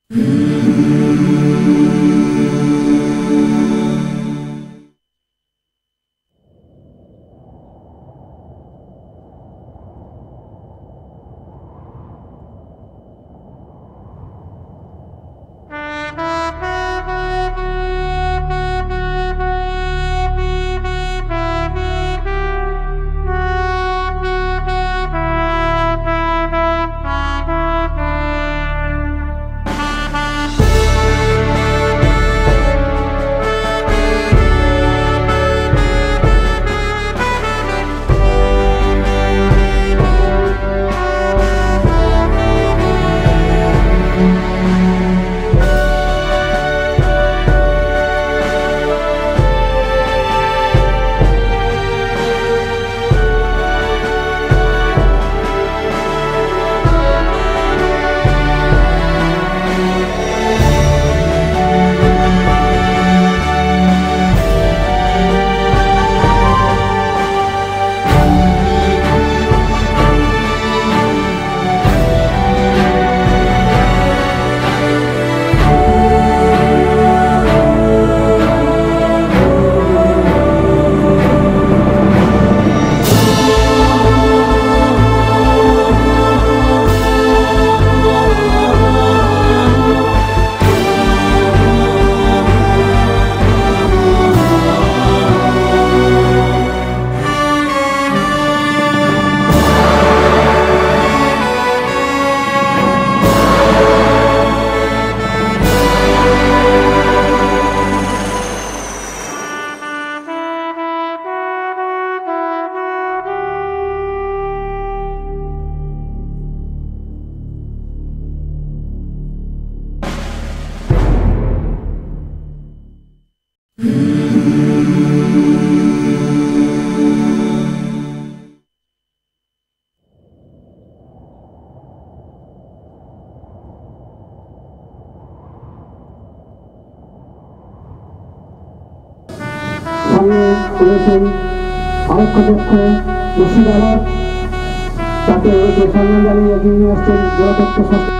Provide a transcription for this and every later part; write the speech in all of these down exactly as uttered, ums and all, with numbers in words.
করেছেন আরক্ষপক্ষ মুর্শিদাবাদ, তাকে সম্মান জানিয়ে এগিয়ে নিয়ে আসছেন জেলা তথ্য সংস্থা।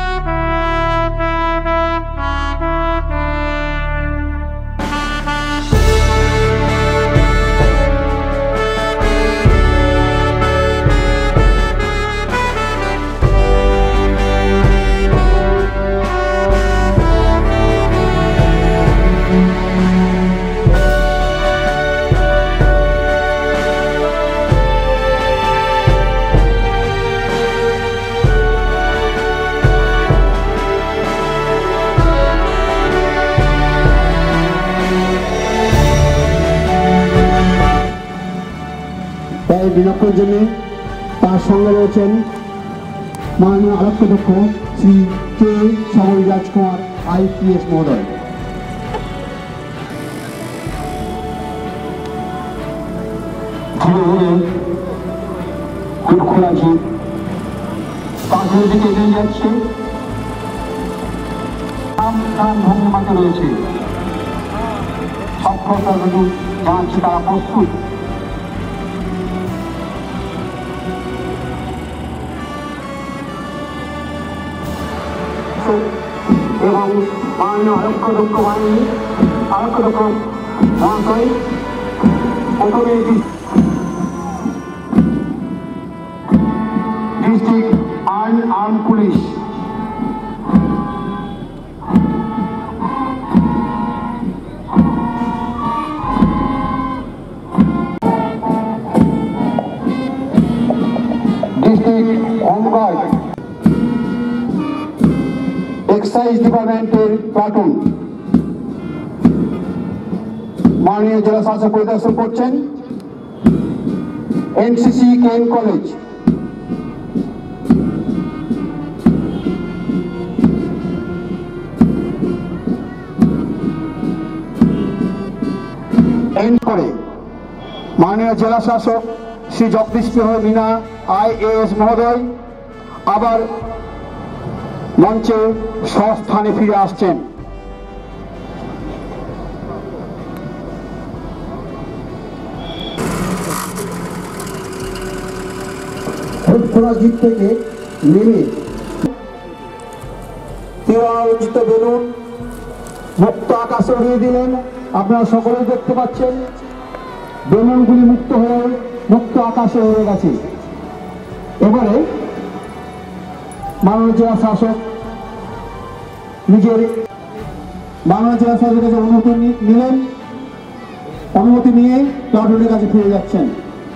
বিনাক্ষের জন্য তার সঙ্গে রয়েছেন মাননীয় আরক্ষপক্ষ শ্রী কে সাগরী রাজকুমার আইপিএস মহোদয়। ধীরে ধীরে খোলাখি পাথরের দিকে এগিয়ে যাচ্ছে, ভঙ্গিমাতে রয়েছে সক্ষমতা জানাচ্ছি তারা প্রস্তুত। এবং মাননীয় আরক্ষপক্ষ বাহিনী আরক্ষপক্ষ মহাশয় প্রথমে district arm arm police district home guard excise ডিপার্টমেন্টের প্লাটুন মাননীয় জেলা শাসক পরিদর্শন করছেন। এনসিসি কেন কলেজ এন্ড করে মাননীয় জেলা শাসক শ্রী জগদীশ মিনা আইএএস মহোদয় আবার মঞ্চে স্বস্থানে ফিরে আসছেন। জিপ থেকে নেমে তিরঞ্জিত বেলুন মুক্ত আকাশে উড়িয়ে দিলেন। আপনারা সকলেই দেখতে পাচ্ছেন বেলুনগুলি মুক্ত হয়ে মুক্ত আকাশে উড়ে গেছে। এবারে মাননীয় জেলা শাসক নিজের মাননীয় জেলা শাসকের কাছে অনুমতি নিলেন। অনুমতি নিয়ে প্লাটুনের কাছে ফিরে যাচ্ছেন।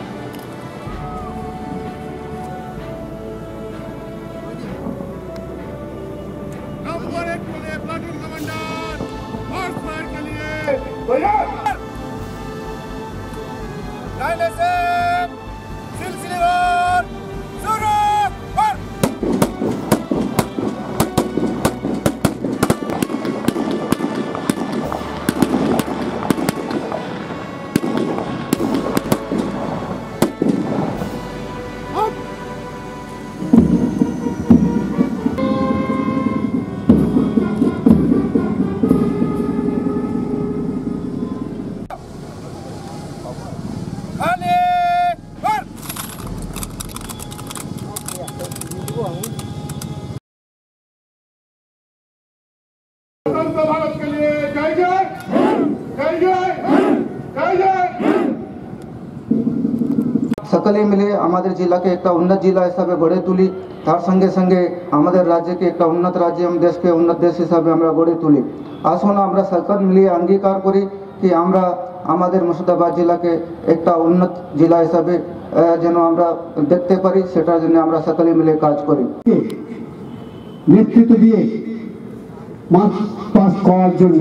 भारत के लिए जय जय जय जय जय जय। सकले मिले हमारे जिला के एक उन्नत जिला हिसाब से गड़े तुली तार संगे संगे हमारे राज्य के एक उन्नत राज्य हम देश के उन्नत देश हिसाब से আমরা গড়ে তুলি। আসুন আমরা সকল মিলিয়ে অঙ্গীকার করি कि আমরা আমাদের মুর্শিদাবাদ জেলাকে একটা উন্নত জেলা হিসাবে যেন আমরা দেখতে পারি, সেটার জন্য আমরা সকলে মিলে কাজ করি। নেতৃত্ব দিয়ে মার্চ পাস করার জন্য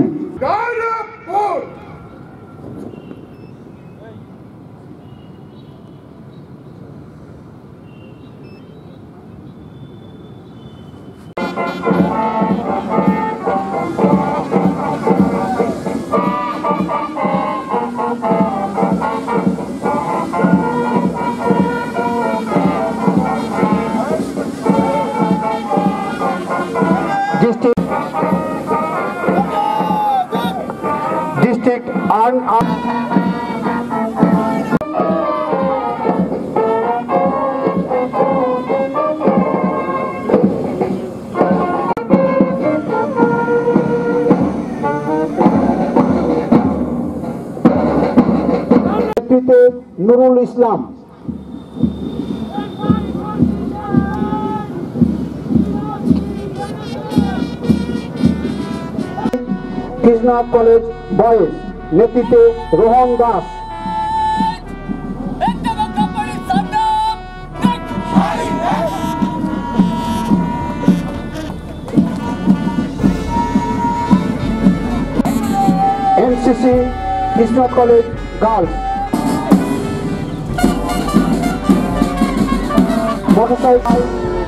district and Nurul Islam Krishna college boys নেতৃত্বে Rohan Das NCC Krishna college girls motorcycle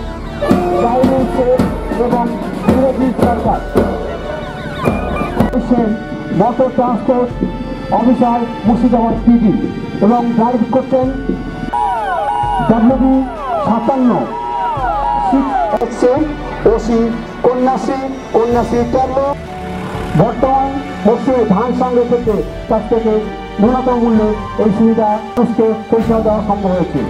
এবং বিরোধী সরকার motor transport officer Murshidabad PD এবং ড্রাইভ করছেন ডাব্লিউবি সাতান্ন ওসি কন্যাশ্রী কন্যাশ্রী তেরো। বর্তমান মৌসুমে ধান সংগ্রহ থেকে তার থেকে ন্যূনতম মূল্যে এই সুবিধা মানুষকে পরিষেবা দেওয়া সম্ভব হয়েছে।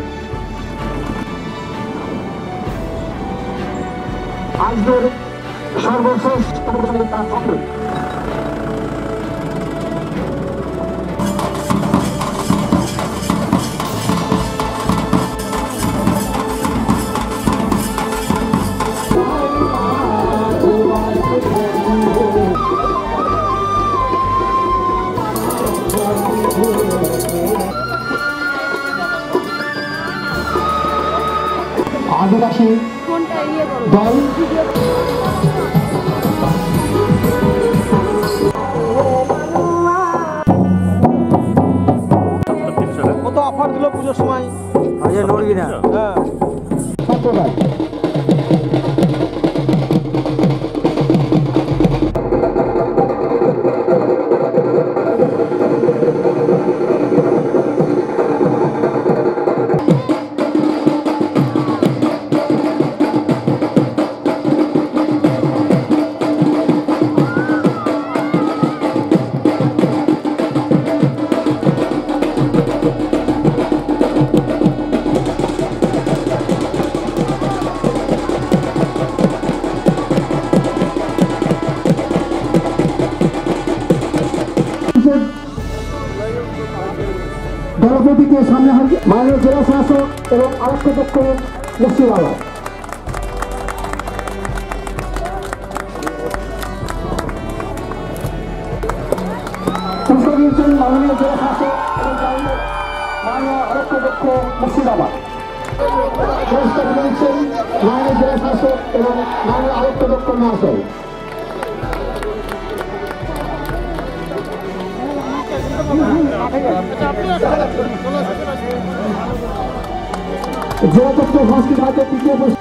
আজকের সর্বশেষ আদিবাসী দল কত অফার দিল পুজোর সময় আজকে নড়বি না। হ্যাঁ দলপতিকে সামনে হাজির মাননীয় জেলা শাসক এবং আরক্ষী পক্ষ মুর্শিদাবাদ। পুরস্কার দিয়েছেন মাননীয় জেলা শাসক এবং মাননীয় আরক্ষী পক্ষ মুর্শিদাবাদ। পুরস্কার দিয়েছেন মাননীয় জেলা শাসক এবং মাননীয় আরক্ষী পক্ষ মহাশয়। জেলা তথ্য সংস্কৃতি তৃতীয়